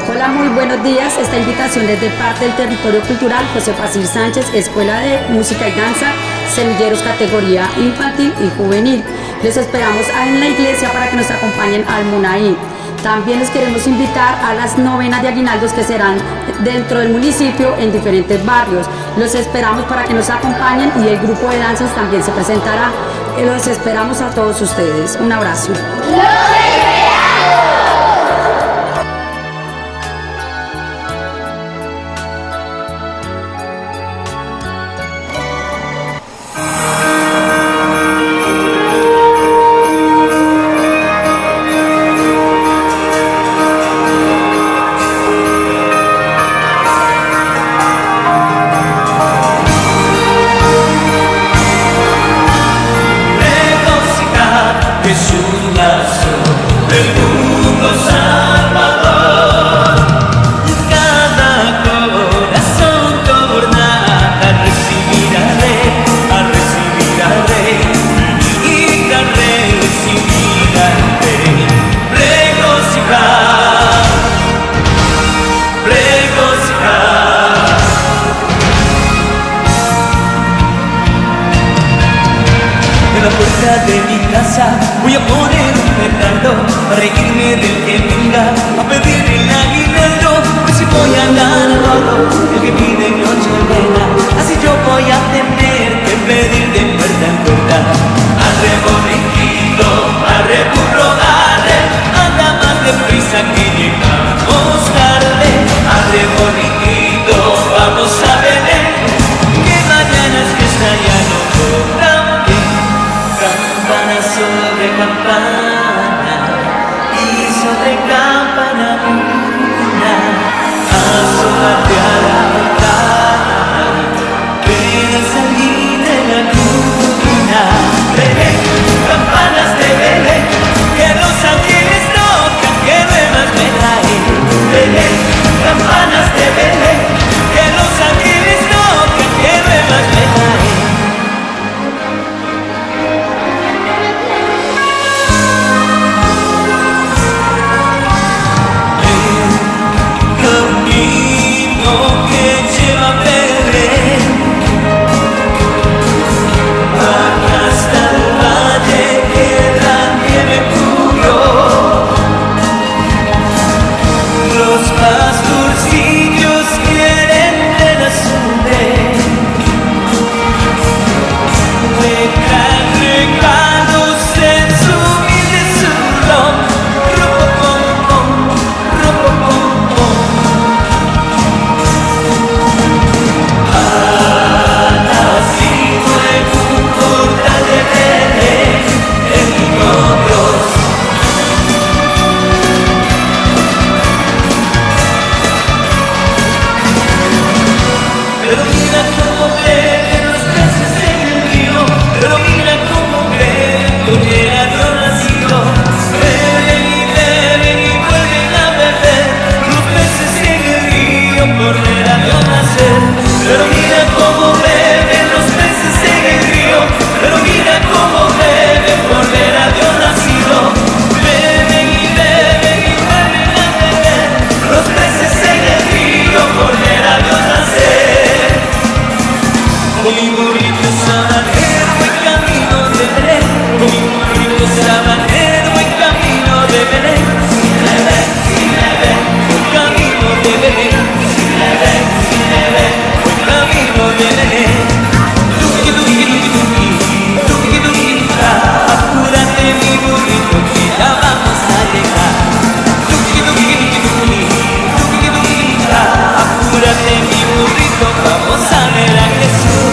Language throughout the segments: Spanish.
Hola, muy buenos días. Esta invitación es de parte del Territorio Cultural José Facil Sánchez, Escuela de Música y Danza, Semilleros categoría infantil y juvenil. Les esperamos en la iglesia para que nos acompañen al Munaí. También les queremos invitar a las novenas de aguinaldos que serán dentro del municipio en diferentes barrios. Los esperamos para que nos acompañen y el grupo de danzas también se presentará. Los esperamos a todos ustedes. Un abrazo. Jesús nació del mundo salvador. Cada corazón torna a recibir al Rey, a recibir al Rey, y a recibir al Rey. Regocijar, regocijar. En la puerta de mi casa voy a poner un petardo para reírme del que venga a pedir el aguinaldo. Pues si voy a dar todo el que pide Nochebuena, así yo voy a tener que pedir de puerta en puerta. Arre borriquito, arre burro, arre, anda más deprisa que llegamos tarde. Arre borriquito, vamos a beber, que mañana es fiesta ya no cobran bien. Campana sobre campana y sobre campana una, asómate a la ventana, ven a salir de la cuna. Belén, campanas de Belén, que los ángeles tocan, que nuevas me traen. Belén, campanas de Belén, que los ángeles tocan, que nuevas me traen. Pero mira cómo beben los peces en el río, pero mira cómo beben con el ladrón nacido. Beben y vuelven a beber los peces en el río por el ladrón nacer. Pero mira cómo beben los peces en el río, pero mira cómo beben por el ladrón nacido. Beben y vuelven a beber los peces en el río por el ladrón nacer. Con mi burrito sabanero voy camino de Belén, con mi burrito sabanero voy camino de Belén. Si me ven, voy camino de Belén. Si me ven, voy camino de Belén. Tuki, tuki, tuki, tuki, tuki, apúrate mi burrito que ya vamos a llegar. Tuki, tuki, tuki, tuki, tuki, apúrate mi burrito, vamos a ver a Jesús.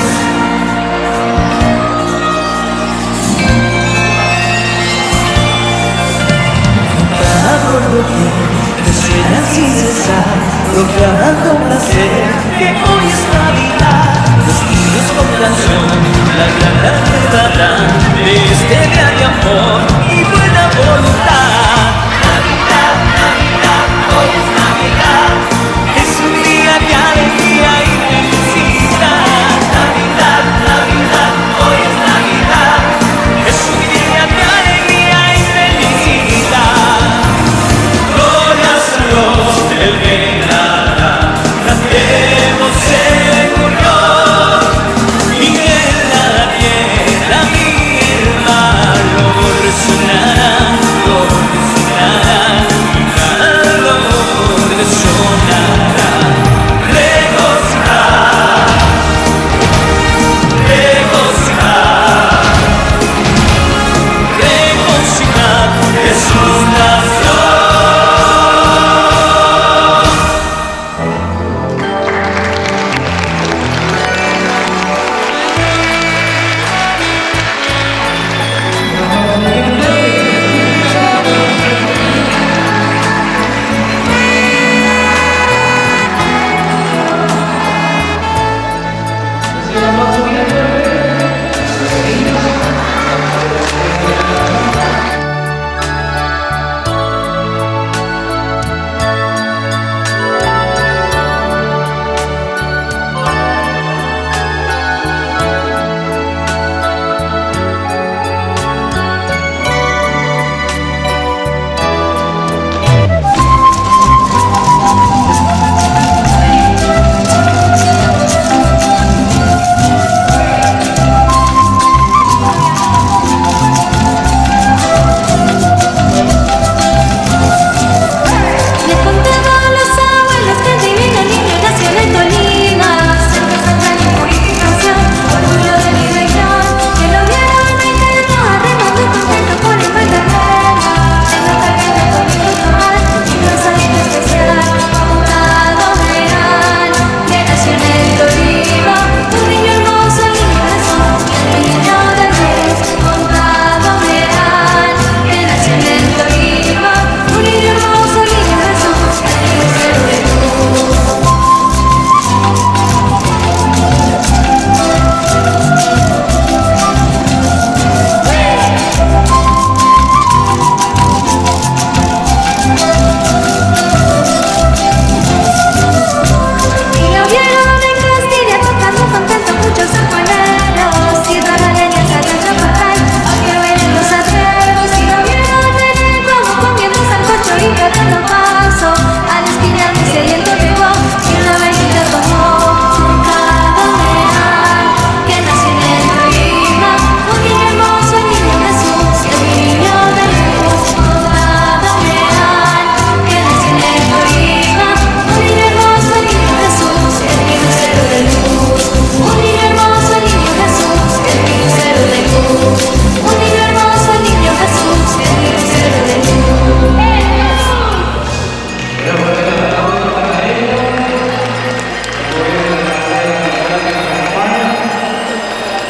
Suena sin cesar, proclamando placer que hoy es Navidad. Los niños con canción, la gran verdad de este día de amor y buena voluntad. Navidad, Navidad, hoy es Navidad, es un día de alegría y felicidad. Navidad, Navidad, hoy es Navidad, es un día de alegría y felicidad. Gloria a Dios, el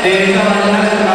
de esta manera